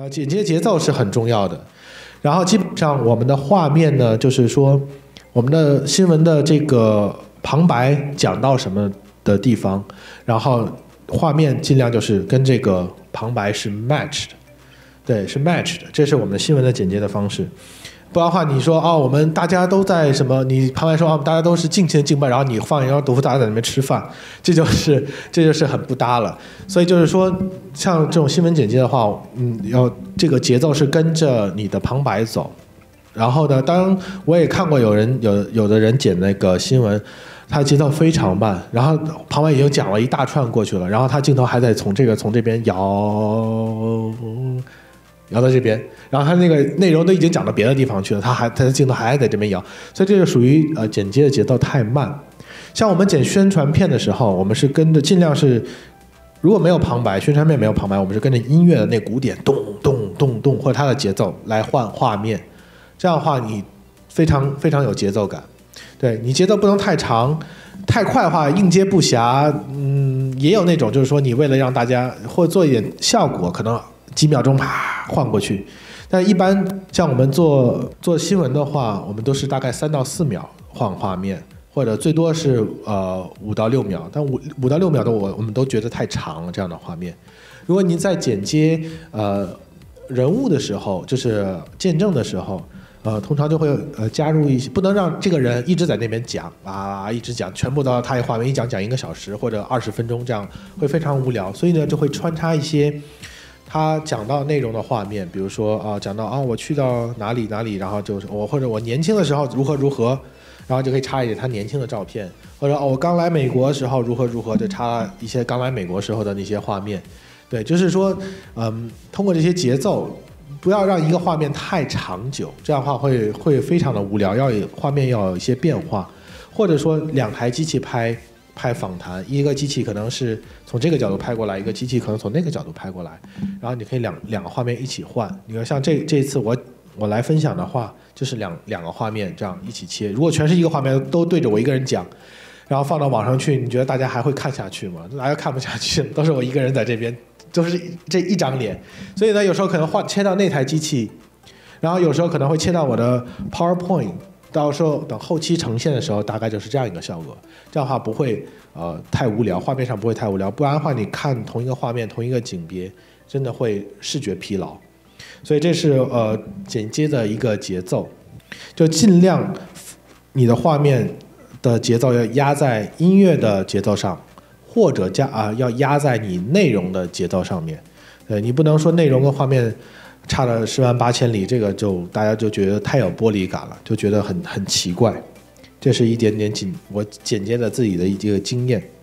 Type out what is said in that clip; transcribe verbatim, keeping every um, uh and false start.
呃，剪接节奏是很重要的。然后基本上我们的画面呢，就是说我们的新闻的这个旁白讲到什么的地方，然后画面尽量就是跟这个旁白是 match 的，对，是 match 的，这是我们的新闻的剪接的方式。不然的话，你说哦，我们大家都在什么？你旁白说哦，大家都是敬虔敬拜，然后你放一张毒妇大家在那边吃饭，这就是这就是很不搭了。所以就是说，像这种新闻剪接的话，嗯，要这个节奏是跟着你的旁白走。然后呢，当然我也看过有人有有的人剪那个新闻，他节奏非常慢，然后旁白已经讲了一大串过去了，然后他镜头还在从这个从这边摇。摇到这边，然后他那个内容都已经讲到别的地方去了，他还他的镜头还在这边摇，所以这就属于呃剪接的节奏太慢。像我们剪宣传片的时候，我们是跟着尽量是，如果没有旁白，宣传片没有旁白，我们是跟着音乐的那鼓点咚咚咚咚或者它的节奏来换画面，这样的话你非常非常有节奏感。对，你节奏不能太长，太快的话应接不暇。嗯，也有那种就是说你为了让大家或做一点效果，可能几秒钟啪换过去，但一般像我们做做新闻的话，我们都是大概三到四秒换画面，或者最多是呃五到六秒，但五五到六秒的我我们都觉得太长了这样的画面。如果您在剪接呃人物的时候，就是见证的时候，呃通常就会呃加入一些，不能让这个人一直在那边讲啊一直讲，全部到他一画面一讲讲一个小时或者二十分钟，这样会非常无聊，所以呢就会穿插一些。他讲到内容的画面，比如说啊，讲到啊，我去到哪里哪里，然后就是我或者我年轻的时候如何如何，然后就可以插一点他年轻的照片，或者哦，我刚来美国的时候如何如何，就插一些刚来美国时候的那些画面。对，就是说，嗯，通过这些节奏，不要让一个画面太长久，这样的话会会非常的无聊，要有画面要有一些变化，或者说两台机器拍。拍访谈，一个机器可能是从这个角度拍过来，一个机器可能从那个角度拍过来，然后你可以两两个画面一起换。你看，像这这一次我我来分享的话，就是两两个画面这样一起切。如果全是一个画面都对着我一个人讲，然后放到网上去，你觉得大家还会看下去吗？大家看不下去，都是我一个人在这边，都是这一张脸。所以呢，有时候可能换切到那台机器，然后有时候可能会切到我的 PowerPoint。到时候等后期呈现的时候，大概就是这样一个效果。这样的话不会呃太无聊，画面上不会太无聊。不然的话，你看同一个画面、同一个景别，真的会视觉疲劳。所以这是呃剪接的一个节奏，就尽量你的画面的节奏要压在音乐的节奏上，或者加啊、呃、要压在你内容的节奏上面。呃，你不能说内容跟画面。差了十万八千里，这个就大家就觉得太有玻璃感了，就觉得很很奇怪。这是一点点剪我剪接的自己的一个经验。